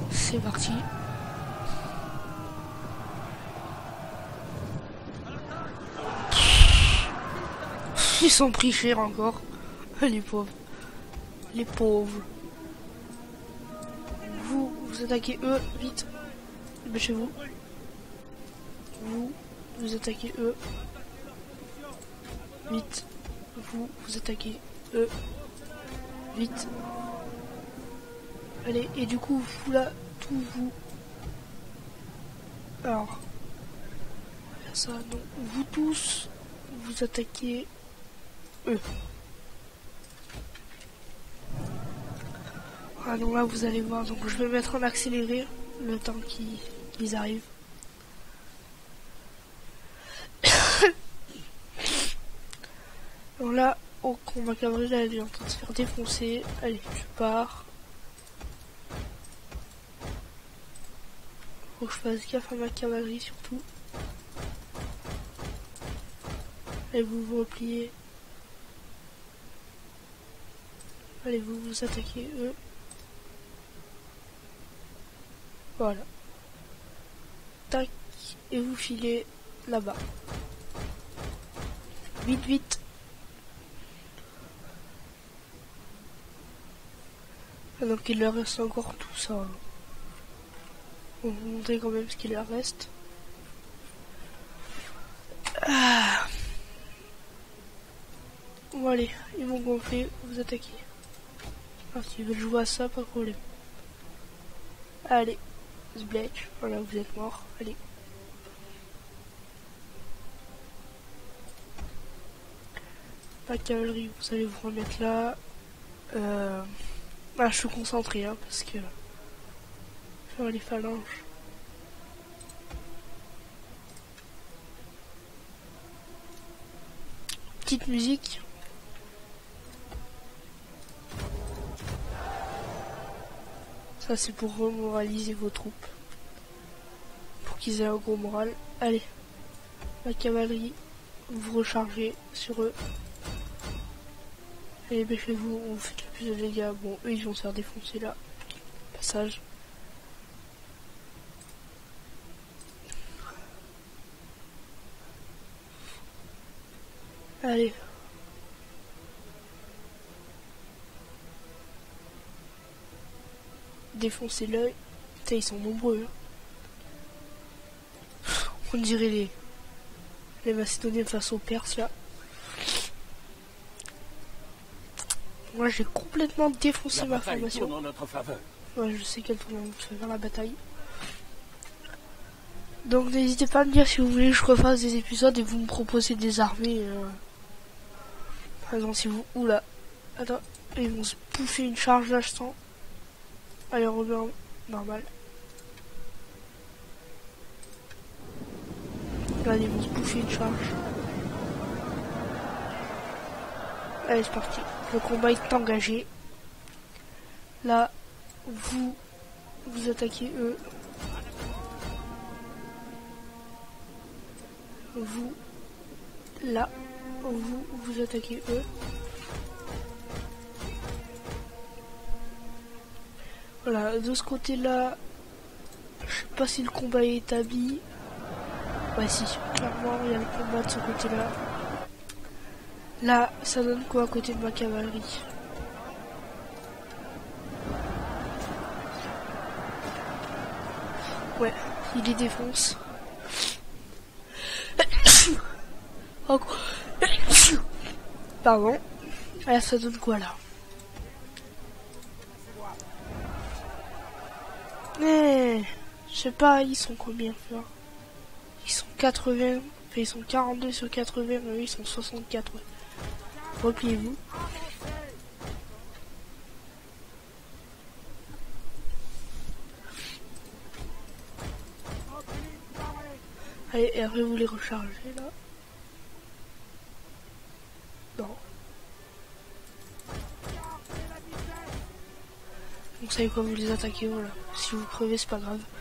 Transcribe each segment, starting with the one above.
C'est parti. Ils sont pris cher encore. Les pauvres. Les pauvres. Vous attaquez eux, vite. Dépêchez-vous. Vous attaquez eux. Vite. Vous attaquez eux. Vite. Allez, et du coup, vous là, tout vous. Alors. Ça, donc, vous tous, vous attaquez eux. Ah donc là vous allez voir, donc je vais mettre en accéléré le temps qu'ils arrivent. Donc là, au combat cavalerie, elle est en train de se faire défoncer. Allez, je pars. Faut que je fasse gaffe à ma cavalerie surtout. Allez, vous vous repliez. Allez, vous attaquez eux. Voilà. Tac. Et vous filez là-bas. Vite, vite. Ah, donc il leur reste encore tout ça. Hein. On va vous montrer quand même ce qu'il leur reste. Ah. Bon allez, ils m'ont gonflé, vous attaquez. Ah, s'ils veulent jouer à ça, pas de problème. Allez. Sbletch, voilà, vous êtes mort. Allez. La cavalerie, vous allez vous remettre là. Ah, je suis concentré, hein, parce que faire les phalanges. Petite musique. Ça c'est pour remoraliser vos troupes. Pour qu'ils aient un gros moral. Allez. La cavalerie. Vous rechargez sur eux. Allez, dépêchez-vous. On vous fait le plus de dégâts. Bon, eux ils vont se faire défoncer là. Passage. Allez. Défoncer l'œil. Putain, ils sont nombreux. Hein. On dirait les Macédoniens face aux Perses là. Moi j'ai complètement défoncé ma formation. Ouais, je sais qu'elle tourne vers la bataille. Donc n'hésitez pas à me dire si vous voulez que je refasse des épisodes et vous me proposez des armées. Par exemple si vous... Oula. Attends. Ils vont se bouffer une charge là je sens. Allez on remet en normal. Là ils vont se bouffer une charge. Allez c'est parti. Le combat est engagé. Là vous attaquez eux. Vous là vous attaquez eux. Voilà, de ce côté là, je sais pas si le combat est établi. Ouais si, clairement il y a le combat de ce côté là. Là, ça donne quoi à côté de ma cavalerie? Ouais, il les défonce. Oh, pardon. Ah, ça donne quoi là? Mais je sais pas, ils sont combien là? Ils sont 80, enfin, ils sont 42 sur 80, mais ils sont 64. Ouais. Repliez-vous. Allez, et après vous les rechargez là. Non. Vous savez quoi, vous les attaquez, voilà. Si vous crevez, c'est pas grave.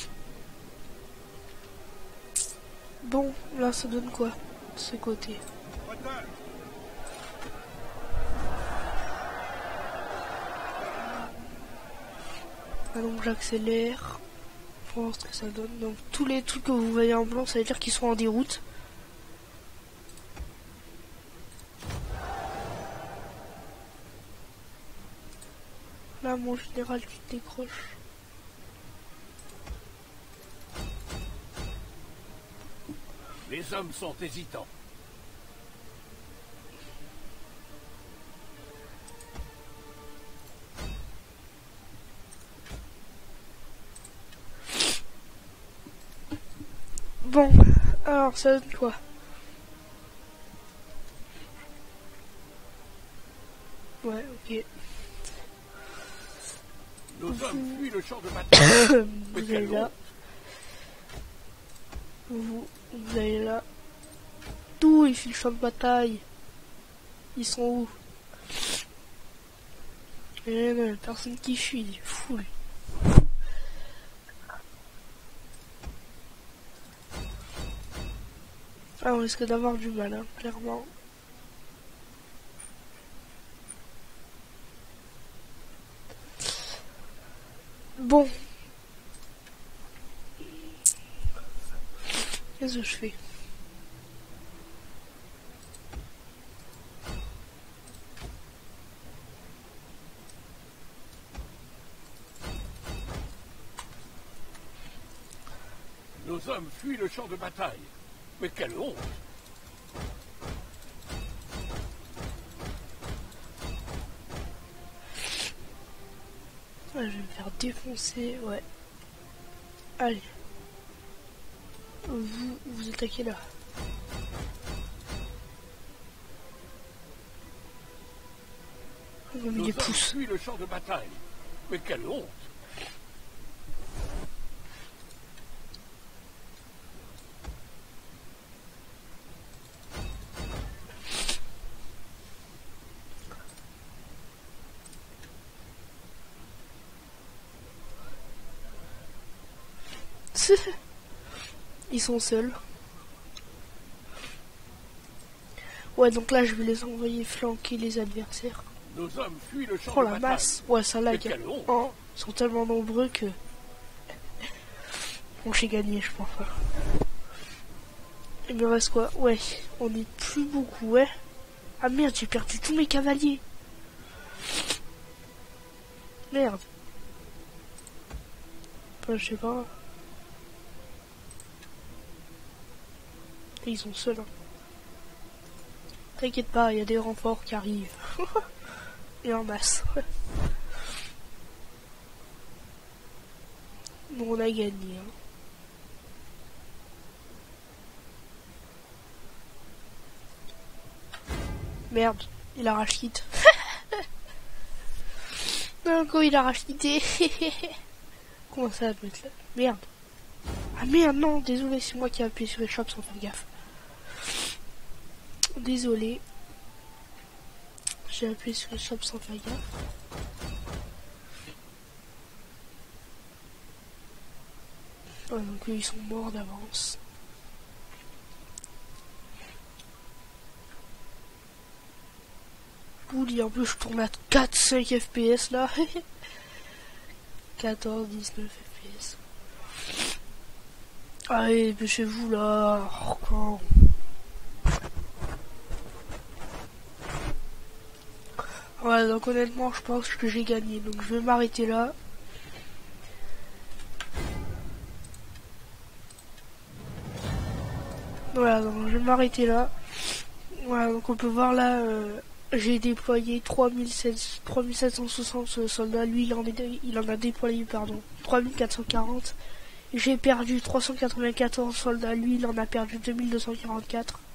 Bon, là ça donne quoi, de ce côté? Ah, donc j'accélère pour voir ce que ça donne. Donc tous les trucs que vous voyez en blanc, ça veut dire qu'ils sont en déroute. Là, mon général, tu te décroches. Les hommes sont hésitants. Bon, alors ça donne quoi? Ouais, ok. Nos hommes fuient le champ de bataille. Vous allez là. Vous allez là. D'où ils fuient le champ de bataille? Ils sont où? Eh non, personne qui fuit, fou lui. Ah, on risque d'avoir du mal, hein, clairement. Bon. Qu'est-ce que je fais? Nos hommes fuient le champ de bataille. Mais quelle honte! Ouais, je vais me faire défoncer, ouais. Allez. Vous attaquez là. On va mettre des pouces. Fuient le champ de bataille. Mais quelle honte! Ils sont seuls. Ouais, donc là, je vais les envoyer flanquer les adversaires. Nos hommes fuient le champ Oh de la bataille. masse. Ouais, ça lag. quelle honte. Oh, ils sont tellement nombreux que... Bon, j'ai gagné, je pense. Il me reste quoi? Ouais, on est plus beaucoup, ouais. Ah merde, j'ai perdu tous mes cavaliers. Merde. Enfin, je sais pas. Et ils sont seuls. Hein. T'inquiète pas, il y a des renforts qui arrivent. Et en masse. Bon, on a gagné. Hein. Merde, il a rachité. Non, quand il a rachité. Comment ça va mettre là? Merde. Ah merde, non, désolé, c'est moi qui ai appuyé sur les shops sans faire gaffe. Désolé. J'ai appuyé sur les shops sans faire gaffe. Ouais, donc eux, ils sont morts d'avance. Bouli, en plus je tourne à 4-5 FPS là. 14, 19 FPS. Allez, dépêchez-vous là. Encore. Ouais, donc honnêtement, je pense que j'ai gagné. Donc je vais m'arrêter là. Voilà, donc je vais m'arrêter là. Voilà, donc on peut voir là, j'ai déployé 3760 soldats. Lui, il en a déployé, pardon, 3440. J'ai perdu 394 soldats. Lui, il en a perdu 2244.